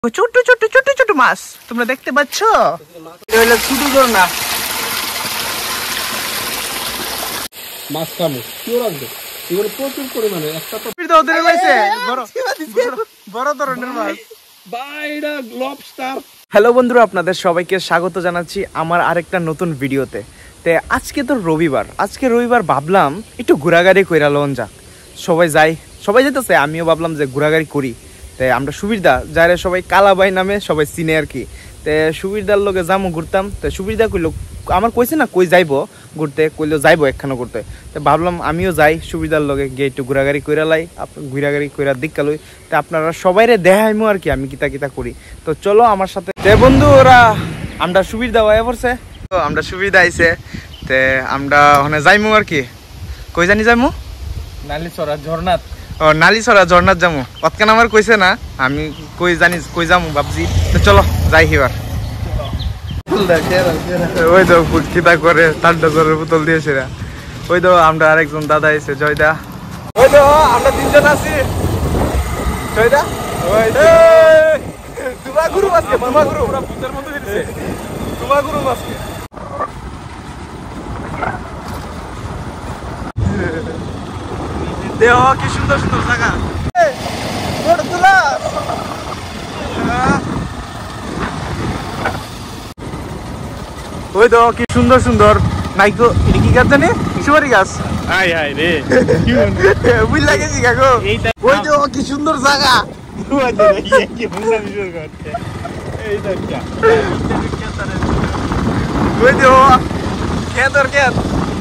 ছোট ছোট ছোট ছোট মাছ তোমরা দেখতে পাচ্ছ। ছোট ঝর্ণা মাছ কামু কেউ রাখবে এগুলো প্রচুর পরিমাণে একটা তো বড় ধরনের মাছ। বাইরা লবস্টার। হ্যালো বন্ধুরা, আপনাদের সবাইকে স্বাগত জানাচ্ছি আমার আরেকটা নতুন ভিডিওতে। তে আজকে তো রবিবার, ভাবলাম একটু ঘোরাঘুরি কইরা লন যাক। সবাই যেতেছে, আমিও ভাবলাম যে ঘোরাঘুরি করি। তে আমরা সুবিরদা যারা সবাই কালাবাই নামে সবাই চিনে আর কি। তে সুবিরদার লগে যামো ঘুরতাম। তো সুবিরদা কইলো, আমার কইছে না কই যাইবো ঘুরতে, কইলো যাইবো একখানো ঘুরতে। তো ভাবলাম আমিও যাই সুবিরদার লগে গিয়ে একটু ঘোরাঘুরি কইরা লাই, ঘোরাঘুরি কইরা দিক্কা লই। তো আপনারা সবাইরে দেখাইমো আর কি আমি কিতা কিতা করি। তো চলো আমার সাথে। তে বন্ধু ওরা আমরা সুবিরদা হয়ে পড়ছে, তো আমরা সুবিধা আইছে। তে আমরা ওখানে যাইমু আর কি। কই জানি যাইমু? নালিছড়া ঝর্ণাত। ও নালিছড়া ঝর্ণাত যামু। অতকান আমার কইছে না, আমি কই জানি কই যামু ভাবছি। তো চলো যাই হিবার। ওই তো কিতা করে ঠান্ডা জলের বোতল দিয়েছে। ওই তো আমরা আরেকজন দাদা এসে জয়দা। ওই তো আমরা তিনজন আছি। জয়দা তোমার গুরু আজকে, তোমার গুরু পুরো ভূতের মতো দিচ্ছে। তোমার গুরু আজকে দেহ কি সুন্দর সুন্দর জায়গা। ওই তো কি সুন্দর সুন্দর নাইকো। এটা কি গাছ জানি? সুপারি গাছ। বুঝ লাগেছি কাকু। ওই তো কি সুন্দর জায়গা। ওই তো খেত আর খেত।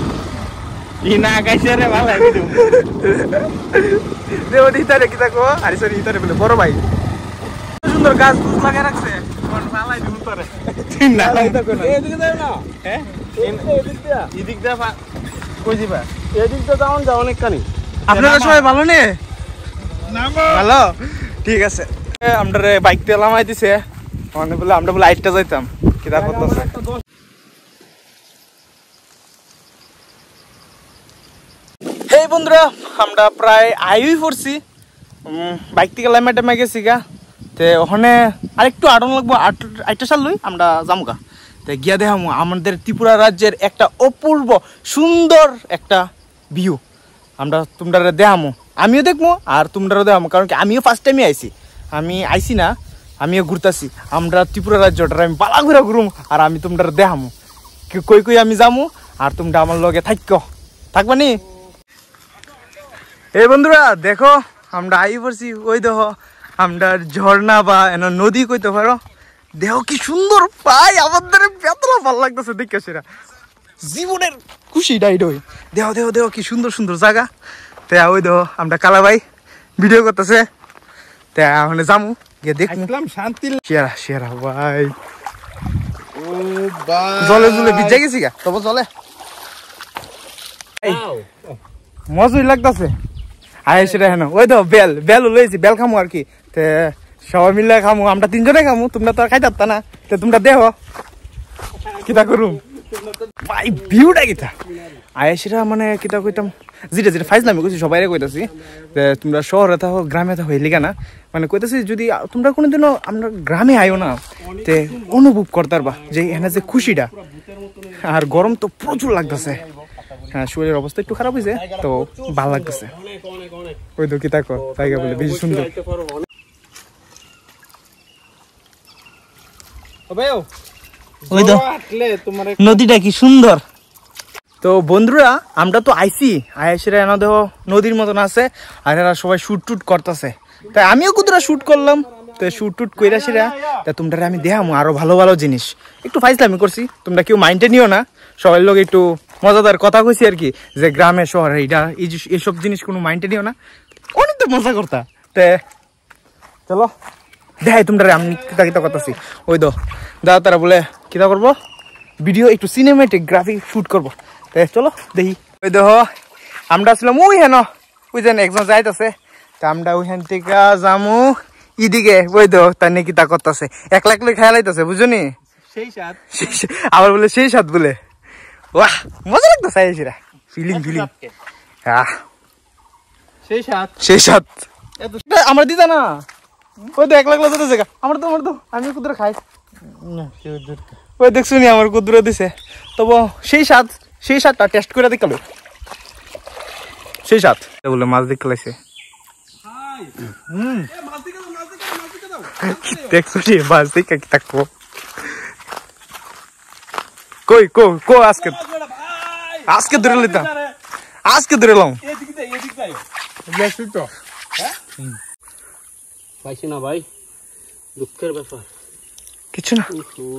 বড় ভাই সুন্দর গাছ গুছ লাগাই রাখছে। আপনারা সবাই ভালো নে? ভালো, ঠিক আছে। আমরা বাইক তে লামাই দিছে বলে আমরা বলে আইটটা যাইতাম কিতা করতেছে। এই বন্ধুরা আমরা প্রায় আইই পড়ছি, বাইক থেকে লাইমাটা গেছি গা। তে ওখানে আরেকটু আটন লাগবো, আটটা সাল লই আমরা যামগা। তে গিয়া দেখামু আমাদের ত্রিপুরা রাজ্যের একটা অপূর্ব সুন্দর একটা ভিউ। আমরা তোমরা দেখামু, আমিও দেখবো আর তোমরাও দেখামু। কারণ কি আমিও ফার্স্ট টাইমে আইছি না, আমিও ঘুরতাছি। আমরা ত্রিপুরা রাজ্যটার আমি বালা ঘুরা ঘুরুম আর আমি তোমরা দেখামু কই কই আমি যামু। আর তোমরা আমার লগে থাকবা নি? এই বন্ধুরা দেখো আমরা আই পড়ছি। ওই দেখো আমরা ঝর্ণা বা নদী কইতে পারো। দেহ কি সুন্দর পাই, আমাদের বেতলা ভাল লাগতেছে দেখে। সেরা জীবনের খুশি ডাইড হই। দেহ দেহ দেহ কি সুন্দর সুন্দর জায়গা। তে ওই দেখো আমরা কালাবাই ভিডিও করতেছে। তে ওখানে যামু গিয়ে দেখলাম শান্তি সেরা সেরা ভাই। ও জলে জলে ভিজে গেছি গা, তবে জলে মজাই লাগতেছে। আয় সেটা হেন ওই তো বেল লইছি, বেল খামু আর কি। তে সবাই মিলে খামু, আমরা তিনজনে খামু, তোমরা তো আর খাই যাবতা না। তে তোমরা দেহ কিতা করুম ভাই ভিউটা কিতা। আয় সেটা মানে কিতা কইতাম যেটা ফাইজলামি কইছি সবাই কইতাছি। তোমরা শহরে থাকো গ্রামে থাকো এলিকা না, মানে কইতাছি যদি তোমরা কোনোদিনও আমরা গ্রামে আইও না তে অনুভব করতারবা যে এখানে যে খুশিটা। আর গরম তো প্রচুর লাগতেছে, হ্যাঁ শরীরের অবস্থা একটু খারাপ হয়েছে, তো ভালো লাগতেছে। ওই তো কিতা কর জায়গা বলে বেশি সুন্দর। ওই তো নদীটা কি সুন্দর। তো বন্ধুরা আমরা তো আইসি আইসিরা এনে দেখো নদীর মতন আছে আর এরা সবাই শুট টুট করতেছে। তাই আমিও কুতুরা শুট করলাম। তো শুট টুট কইরা সেরা তা তোমরা আমি দেখামো আরো ভালো ভালো জিনিস। একটু ফাইজলামি করছি, তোমরা কেউ মাইন্ডে নিও না। সবাই লোক একটু মজাদার কথা কইছি আর কি, যে গ্রামে শহরে এটা এইসব জিনিস কোনো মাইন্ডে নিও না, অনেক তো মজা করতা। তে চলো দেখাই তোমরা আমি কিতা কিতা করতেছি। ওই তো দাদা তারা বলে কিতা করবো ভিডিও একটু সিনেমেটিক গ্রাফিক শুট করবো। চলো দেখি। ওই দেখো আমরা আসলাম ওই হেন, ওই যেন একজন যাইতেছে। তা আমরা ওইখান থেকে যামু ইদিকে। ওই দেখো তার নাকি তা করতেছে, একলা একলা খেয়াল আইতেছে বুঝনি। আবার বলে সেই সাত বলে বাহ মজা লাগতেছে আইসিরা ফিলিং সেই সাত আমরা দিতা না ওই তো 1 লাখ লাখ জায়গা আমার তো আমি কুদুরা খাই ওই দেখছো নি আমার কুদুরা দিছে তবু সেই স্বাদটা টেস্ট করে দেখালো সেই স্বাদ বলে মাছ দেখতে লাগছে দেখছো নি মাছ দেখে কি থাকবো কই কো আজকে ধরে লিতাম আজকে ধরে লাম পাইছি না ভাই দুঃখের ব্যাপার কিছু না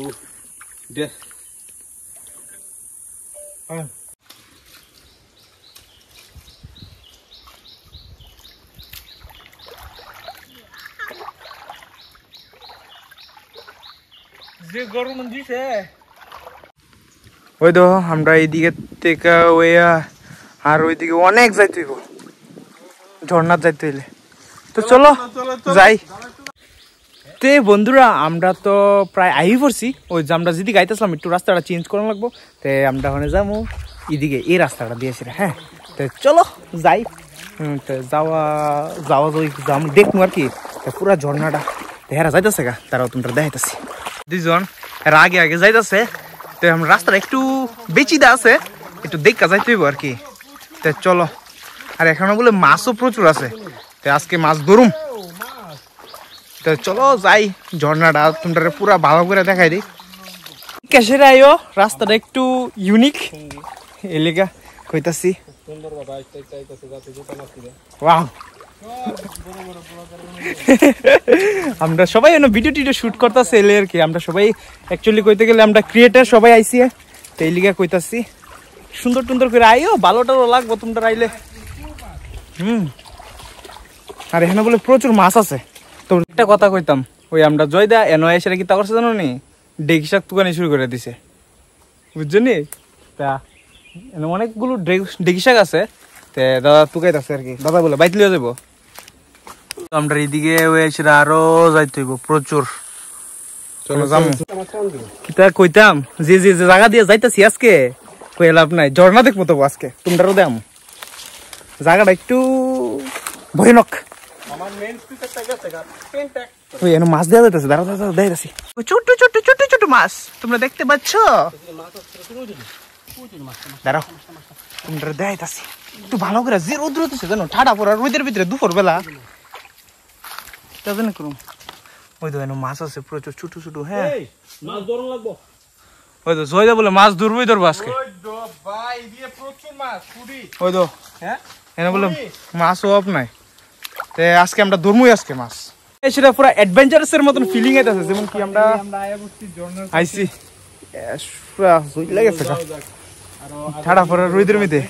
যে গরম দিছে ওই তো আমরা এইদিকে থেকে আর ওইদিকে অনেক যাইতে হইব ঝর্ণার যাইতে হইলে তো চলো যাই তে বন্ধুরা আমরা তো প্রায় আই পড়ছি ওই যে আমরা যেদিকে আইতেছিলাম একটু রাস্তাটা চেঞ্জ করা লাগবো তো আমরা ওখানে যাবো এদিকে এই রাস্তাটা দিয়েছি হ্যাঁ তো চলো যাই তো যাওয়া দেখবো আর কি পুরা ঝর্ণাটা হেরা যাইতেছে গা তারাও তোমরা দেখাইতেছি দুইজন এরা আগে যাইতেছে তো আমরা রাস্তাটা একটু বেচিদা আছে একটু দেখা যাইতে হইব আর কি তো চলো আর এখানে বলে মাছও প্রচুর আছে তো আজকে মাছ ধরুম তো চলো যাই ঝর্ণাটা তোমরা পুরা ভালো করে দেখাই দিই কেসের আইও রাস্তাটা একটু ইউনিক এলাকা কইতাছি ওয়াও আমরা সবাই ভিডিও টিডিও শুট করতেছি এলে আর কি আমরা সবাই অ্যাকচুয়ালি কইতে গেলে আমরা ক্রিয়েটার সবাই আইসি তো এই লিগা কইতাছি সুন্দর টুন্দর করে আইও ভালোটাও লাগবো তোমরা আইলে আর এখানে বলে প্রচুর মাছ আছে তো একটা কথা কইতাম ওই আমরা জয়দা এনো এসে কি তা করছে জানো নি ডেকি শাক তুকানি শুরু করে দিছে বুঝছো নি তা অনেকগুলো ডেকি শাক আছে তে দাদা তুকাইতেছে আর কি দাদা বলে বাইত লিয়ে যাবো আমরা এদিকে আরো যাইতে হইব প্রচুর কইতাম যে যে জায়গা দিয়ে যাইতেছি আজকে কই লাভ নাই ঝর্ণা দেখবো তো আজকে তোমরাও দেম জায়গাটা একটু ভয়ানক মাছ দেওয়া যাইতেছে দাঁড়া দেখাইতেছি ছোট ছোট ছোট ছোট মাছ তোমরা দেখতে পাচ্ছ দাঁড়াও তোমরা দেখাইতেছি একটু ভালো করে যে রোদ রোদছে জানো ঠাডা পড়া রোদের ভিতরে দুপুর বেলা করুম ওই তো মাছ আছে প্রচুর ছোট ছোট হ্যাঁ ওই তো জয়দা বলে মাছ ধরবই ধরবো আজকে ওই তো এনে বলে মাছ অভাব নাই তে আজকে আমরা ধরবই আজকে মাছ সেটা পুরো অ্যাডভেঞ্চারাস এর মতন ফিলিং আইতাছে যেমন কি আমরা আইছি লাগেছে ঠাডা পড়া রোদের মধ্যে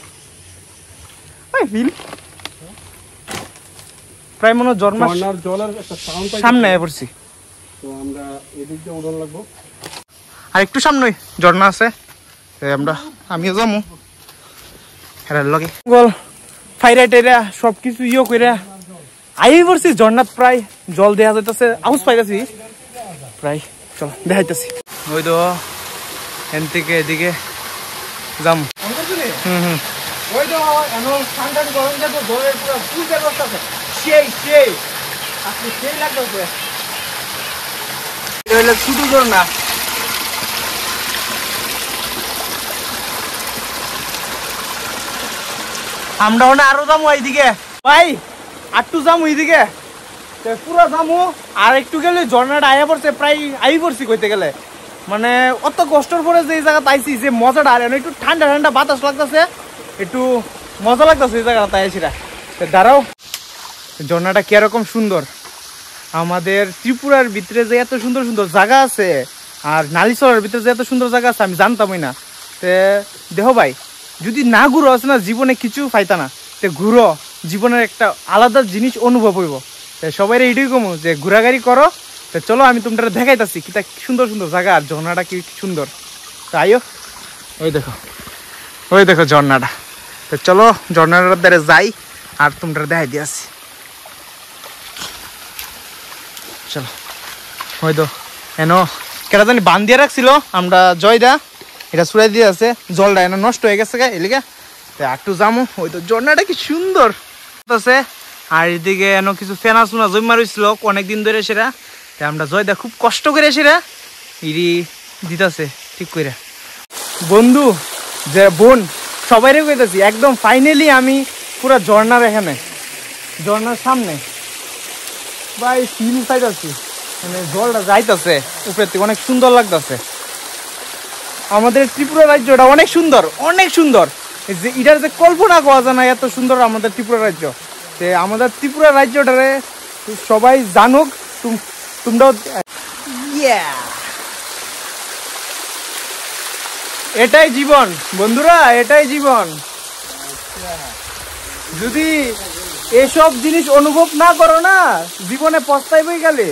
প্রায় মনে ঝর্ণার জলের একটা সাউন্ড সামনে পড়ছি তো আমরা এদিক দিয়ে উড়ন লাগবো আর একটু সামনে ঝর্ণা আছে আমিও যাবো হেরার লগে গল ফাইরা টাইরা সবকিছু কইরা আই পড়ছি ঝর্ণাত প্রায় জল দেখা যাইতেছে আউস পাইতেছি প্রায় চলো দেখাইতেছি ওই তো এন থেকে এদিকে যাম ওই তো ঠান্ডা গরম যাবো জলের পুরো ফুল ব্যবস্থা আছে সেই আপনি সেই লাগবে শুধু ধর না আমরা আরো যাবো এইদিকে ভাই আটটু যাবো এইদিকে পুরো যাবো আর একটু গেলে ঝর্ণাটা আয়া পড়ছে প্রায় আই পড়ছি কইতে গেলে মানে অত কষ্টর পরে যে জায়গা আইছি যে মজাটা আর একটু ঠান্ডা ঠান্ডা বাতাস লাগতেছে একটু মজা লাগতেছে এই জায়গাটা আইছিরা দাঁড়াও ঝর্ণাটা কিরকম সুন্দর আমাদের ত্রিপুরার ভিতরে যে এত সুন্দর সুন্দর জায়গা আছে আর নালিশরের ভিতরে যে এত সুন্দর জায়গা আছে আমি জানতামই না তে দেখো ভাই যদি না ঘুরো আছে না জীবনে কিছু পাইতা না তে ঘুরো জীবনের একটা আলাদা জিনিস অনুভব হইব সবাই এইটাই কমু যে ঘোরাঘুরি করো তো চলো আমি তোমরা দেখাইতাছি কি সুন্দর সুন্দর জায়গা আর ঝর্ণাটা কি সুন্দর তো আইও ওই দেখো ঝর্ণাটা তো চলো ঝর্ণাটার দ্বারা যাই আর তোমরা দেখাই দিয়ে আসি চলো ওই তো এনো কেটা জানি বান দিয়ে রাখছিল আমরা জয়দা এটা ছুড়াই দিয়ে আছে জলটা এনে নষ্ট হয়ে গেছে এলিকে একটু যামো ওই তো ঝর্ণাটা কি সুন্দর আছে আর এদিকে এনো কিছু ফেনা সুনা জমা রয়েছিল অনেকদিন ধরে সেরা, তাই আমরা জয়দা খুব কষ্ট করে সেরা ইরি দিতেছে ঠিক করে। বন্ধু যে বোন সবাই রে কইতাছি একদম ফাইনালি আমি পুরো ঝর্ণার এখানে, ঝর্ণার সামনে ভাই ফিল পাইতাছি, মানে জলটা যাইতাছে উপরের থেকে, অনেক সুন্দর লাগতেছে। আমাদের ত্রিপুরা রাজ্যটা অনেক সুন্দর, অনেক সুন্দর, যে এটার যে কল্পনা করা যায় না এত সুন্দর আমাদের ত্রিপুরা রাজ্য। তে আমাদের ত্রিপুরা রাজ্যটারে সবাই জানুক, তোমরাও। এটাই জীবন বন্ধুরা, এটাই জীবন। যদি এসব জিনিস অনুভব না করো না, জীবনে পস্তাইবই গেলে।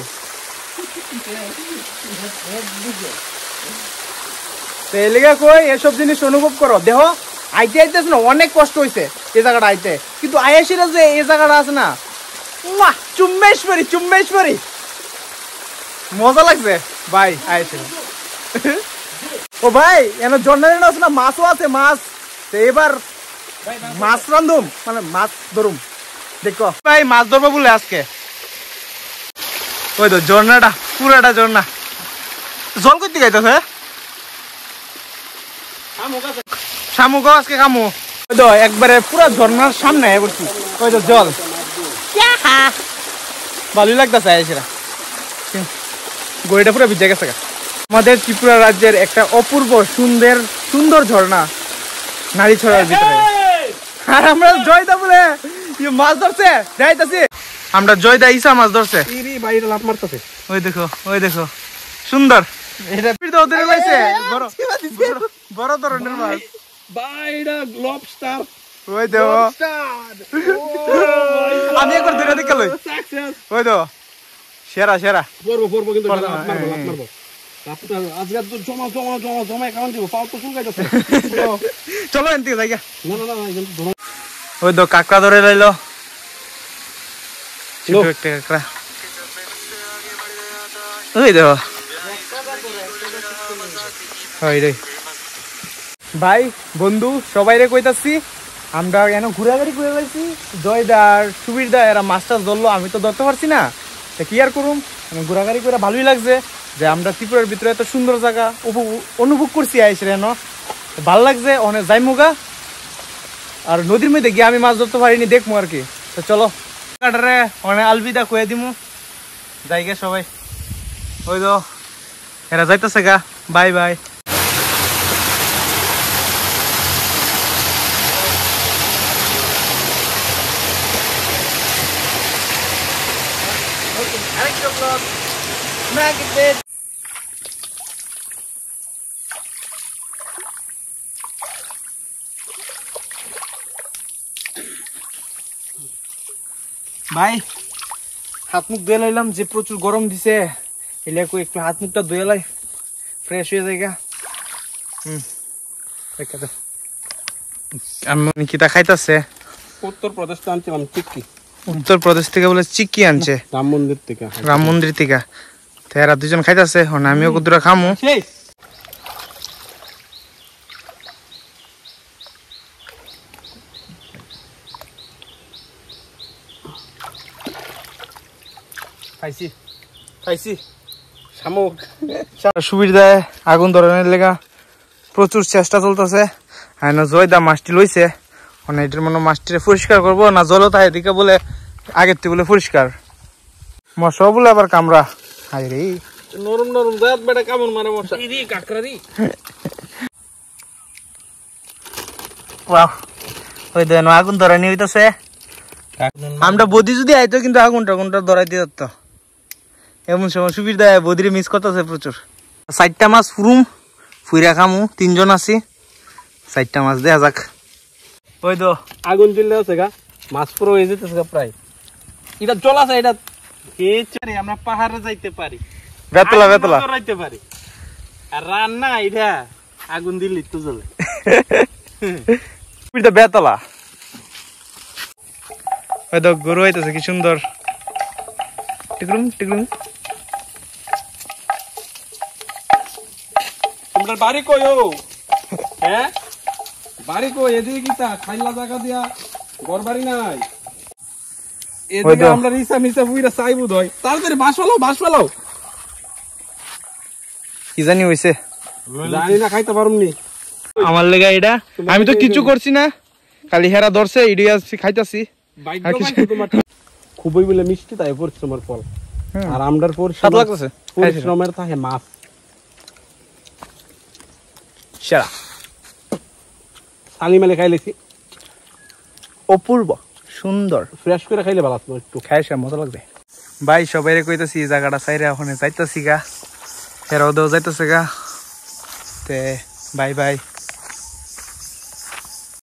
এলাকা কই এসব জিনিস অনুভব করো। দেখো আইতে আইতেছ না, অনেক কষ্ট হয়েছে এই জায়গাটা আইতে, কিন্তু আয়াসিরা যে এই জায়গাটা আছে না, চুম্মেশ্বরী চুম্মেশ্বরী, মজা লাগছে ভাই আয়াসিরা। ও ভাই এনে জন্মের আছে না, মাছও আছে, মাছ। এবার মাছ রান্ধুম, মানে মাছ ধরুম। দেখো ভাই মাছ ধরবো বলে আজকে। ওই তো ঝর্ণাটা, পুরাটা ঝর্ণা। জল করতে গাইতেছে শামুক আজকে খামু। ওই তো একবারে পুরা ঝর্ণার সামনে করছি, ওই তো জল ভালোই লাগতেছে। আইসিরা গড়িটা পুরো ভিজে গেছে। আমাদের ত্রিপুরা রাজ্যের একটা অপূর্ব সুন্দর সুন্দর ঝর্ণা নারী ছড়ার ভিতরে। আর আমরা জয়দা বলে মাছ ধরছে যাইতাছি, আমরা জয়দা ইসা মাছ ধরছে। লাভ মারতেছে, ওই দেখো ওই দেখো সুন্দর, এটা ওদের লাইছে বড় বড় ধরনের মাছ। বাইরা লবস্টার, ওই দেখো আমি একবার ধরে দেখে লই। ওই তো সেরা সেরা পড়বো পড়বো, কিন্তু লাভ মারবো লাভ মারবো। আজকে তো জমা জমা জমা জমা খাওয়ান দিব, পাও তো চুলকাইতেছে। চলো এনতে যাই। না না না, কিন্তু ওই তো কাঁকড়া ধরে লাইলো, ছোট একটা কাঁকড়া। ওই দেখো ভাই বন্ধু সবাই রে কইতাছি, আমরা কেন ঘুরাঘুরি করে পাইছি। জয়দার সুবীরদা এরা মাছ টাছ ধরলো, আমি তো ধরতে পারছি না, কি আর করুম। ঘোরাঘুরি করে ভালোই লাগছে যে আমরা ত্রিপুরার ভিতরে এত সুন্দর জায়গা অনুভব করছি। আইসি রেন ভালো লাগছে, অনেক যাইমুগা। আর নদীর মধ্যে গিয়ে আমি মাছ ধরতে পারিনি, দেখবো আর কি। তো চলো কাটারে অনেক আলবিদা কয়ে দিমু, যাইগে সবাই। ওই তো এরা যাইতেছে গা, বাই বাই। ভাই হাত মুখ ধুয়ে লাইলাম, যে প্রচুর গরম দিছে, এলে একটু হাত মুখটা ধুয়ে লাই, ফ্রেশ হয়ে যায়। আমি কিতা খাইতাছে? উত্তরপ্রদেশ থেকে আনছিলাম চিক্কি। উত্তরপ্রদেশ থেকে বলে চিক্কি আনছে, রাম মন্দির থেকে। রাম মন্দির থেকে এরা দুজন খাইতাছে, আমিও কুদুরা খামু। খাইছি খাইছি শামুক। সুবির দেয় আগুন ধরনের লেগা প্রচুর চেষ্টা চলতেছে। হ্যাঁ না জয়দা মাছটি লইছে, মানে এটার মনে মাছটি পরিষ্কার করবো না, জল তাই এদিকে বলে আগের থেকে বলে পরিষ্কার, মশা বলে আবার কামড়া। হাই রে নরম নরম দাঁত বেটা কামড় মারে মশা। কাকড়া দি ওই দেন আগুন ধরানি হইতেছে। আমরা বদি যদি আইতো কিন্তু আগুনটা ধরাই দিয়ে যেত। এমন সময় সুবির দেয় বদিরে মিস করতেছে প্রচুর। 4টা মাছ ফুরুম ফুইরা খামু, 3 জন আছি, 4টা মাছ দেয়া যাক। ওই তো আগুন জ্বললে আছে গা, মাছ পুরো হয়ে যেতেছে গা প্রায়। এটা জল আছে, এটা আমরা পাহাড়ে যাইতে পারি, বেতলা বেতলা যাইতে পারি। আর রান্না এটা আগুন দিলি তো জ্বলে। বেতলা ওই তো গরু হইতেছে কি সুন্দর, টিকলুম টিকলুম। তোমার বাড়ি কই? ও হ্যাঁ বাড়ি কই? এদিকে কি তা খাইলা জায়গা দিয়া ঘর বাড়ি নাই? এদিকে আমরা রিসা মিসা পুইরা চাইবো দই তাড়াতাড়ি বাস ফেলাও কি জানি হইছে জানি না খাইতে পারুমনি আমার লেগা এটা আমি তো কিছু করছি না খালি হেরা ধরছে ইডিয়া খাইতাছি খুবই বলে মিষ্টি তাই পরিশ্রমের ফল আর আমরার স্বাদ লাগতেছে পরিশ্রমের থাকে মাছ সেরা সালি মেলে খাইলেছি অপূর্ব সুন্দর ফ্রেশ করে খাইলে ভালো লাগতো একটু খাই সে মজা লাগবে ভাই সবাই কইতাছি এই জায়গাটা সাইরে ওখানে যাইতাছি গা হেরাও দেও যাইতাছে গা তে বাই বাই